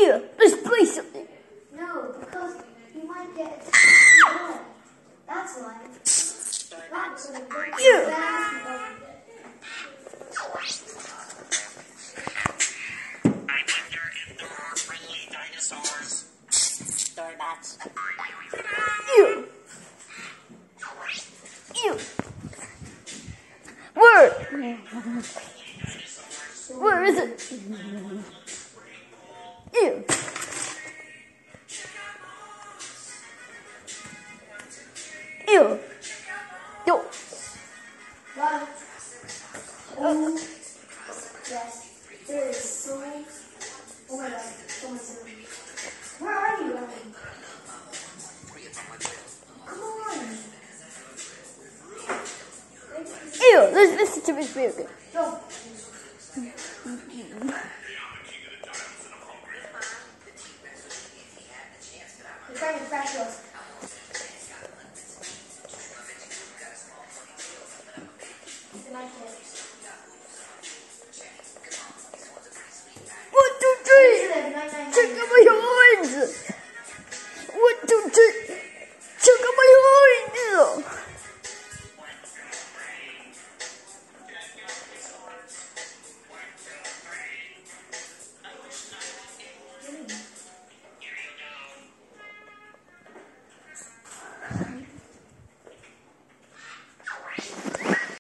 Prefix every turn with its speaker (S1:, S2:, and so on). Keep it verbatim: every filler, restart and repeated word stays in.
S1: Yeah, let's play something.
S2: No, because you might get attacked. That's why. That's a big
S1: Yeah.
S3: I wonder if there are friendly dinosaurs. Storybots.
S1: You. You. Where? Where is it? You. Ew. Yo.
S2: What? Oh. Yes. There is so many. Oh my god. So much. Where are you going? Come on.
S1: Ew. Let's listen to this music.
S2: Go. You're trying to crash us.